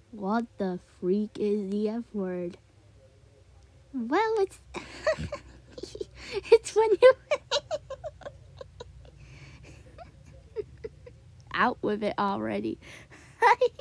What the freak is the F word? Well, it's it's when you out with it already.